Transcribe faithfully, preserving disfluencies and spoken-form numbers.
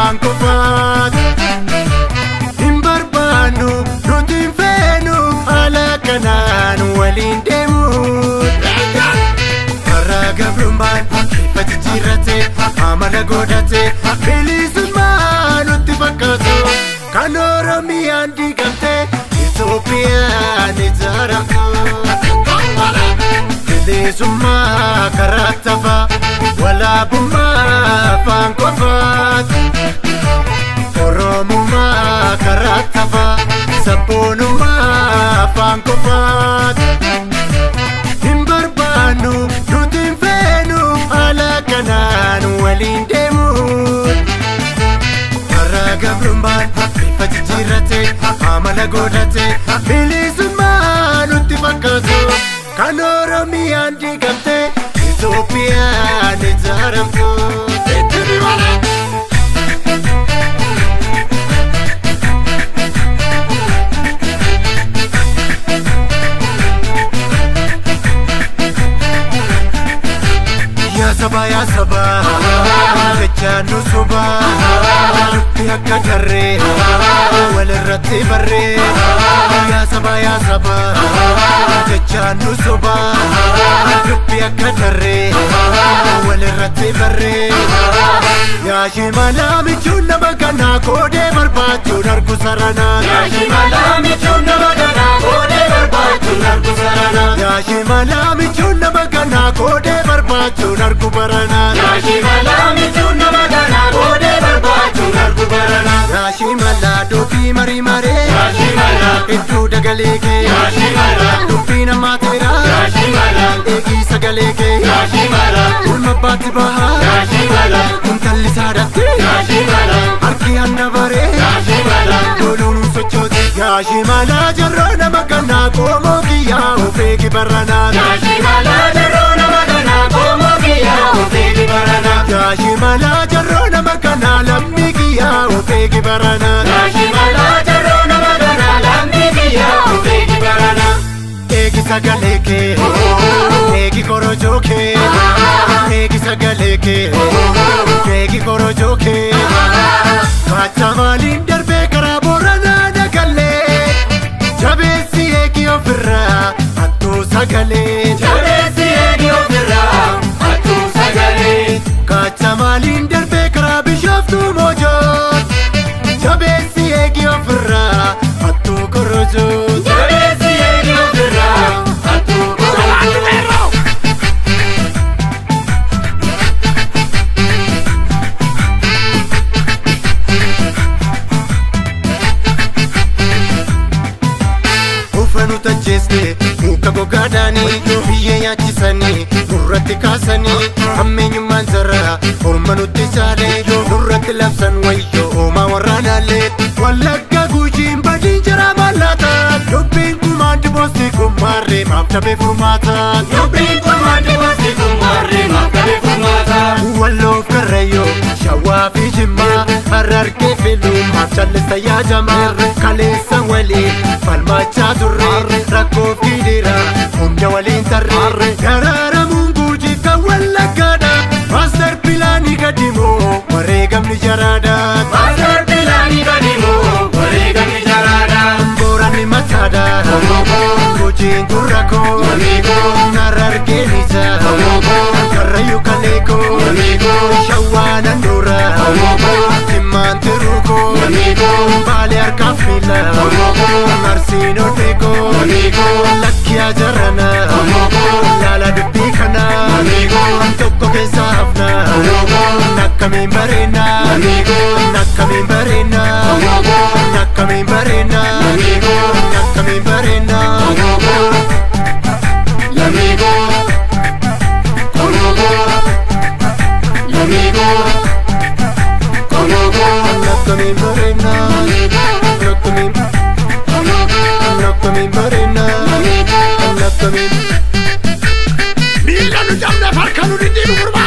fankofat Imbarbaanu nutin feenu ala kanaan walin demut Karra gabrummaan ifa jijjiirrate amala godhate bilisummaa nutti fakkaatu kan Oromiyaan diigamte Itoophiyaan ijaaramtu bilisummaa karaa tafa walaabummaa fankofat Oromummaa karaa tafa sabboonummaa fankofat Imbarbaanu nutin feenu ala kanaan walin demut Karra gabrummaan ifa jijjiirrate amala godhate bilisummaa nutti fakkaatu kan Oromiyaan diigamte Itoophiyaan ijaaramtu Ya saba ya saba Kechanu suba Dubbi akka jarree walirratti barree Ya saba ya saba Kechanu suba Dubbi akka jarree walirratti barree Ya shimala michuun nama kanaa koodee barbaachuun argu saranaa Ya shimala michuun nama kanaa koodee barbaachuun argu saranaa Ya shimala michuun nama kanaa koodee barbaachuun argu baranaa Ya shimala michuun nama kanaa koodee barbaachuun argu baranaa Ya shimala dubbii marii maree Ya shimala hedduu dagalee kee Ya shimala dubbii namaa teera Ya shimala eegii sagalee kee Ya shimala ulma baatti bahaa Ya shimala intalli saadatti Ya shimala harki hanna baree Ya shimala doluun sochooti Ya shimala jarroo nama kanaa qoomoo kiyyaa ofeegi baranaa Ya shimala jarroo nama kanaa qoomoo kiyyaa ofeegi baranaa Ya shimala jarroo nama kanaa lammii kiyyaa ofeegi baranaa Ya shimala jarroo nama kanaa lammii kiyyaa ofeegi baranaa Eegi sagalee kee eegi korojoo kee eegi sagalee kee eegi korojoo kee Kacha maaliin darbee karaa Booranaa dagallee jabeessi eegi ofirraa hattuu sagalee jabeessi eegi ofirraa hattuu sagalee Kacha maaliin darbee karaa Bishooftuu Moojoo jabeessi eegi ofirraa hattuu korojoo jabeessi eegi ofirraa hattuu korojoo Ufanu tajjeeste muka gogaadhaanii biyyee nyaachisanii nurratti kaasanii hammeenyummaan zarraa orma nutti caalee nurratti labsan wayyoo oomaa warraanaallee Wallagga Gujiin badiin jara mallataa dubbiin kumaan diboosti kummaarree maaf dhabee furmaataa dubbiin kumaan diboosti kummaarree maaf dhabee furmaataa Walloof Karrayyoo Shawaa fi Jimmaa Harargee fi Lumaaf Callista yaajamaa Kaleessa waliin falmachaa turre rakkoof gidiraa hunda waliin tarree Garaaramuun Gujiif kan Wallaggaadha Maaster pilaanii gadimoo wareegamni jaraadha Maaster pilaanii gadimoo wareegamni jaraadha Booranni mataadha Gujiin gurrakoo Harargeen isaa Karrayyuu kaleekoo Shawaa nanduura Jimmaan tiruukoo Baalee harkaaf miila Marsiin odeekoo Lakkiyaa jarana Laala dubbii kana Tokko keessa hafna Nakkamiin bareena Nakkamiin bareena Nakkamiin bareena Nakkamiin bareena Lamigo Konogo Lamigo Konogo Nakkamiin bareena Nakkamiin Nakkamiin bareena Nakkamiin Miila nu jamna farka nu diddiibu gurba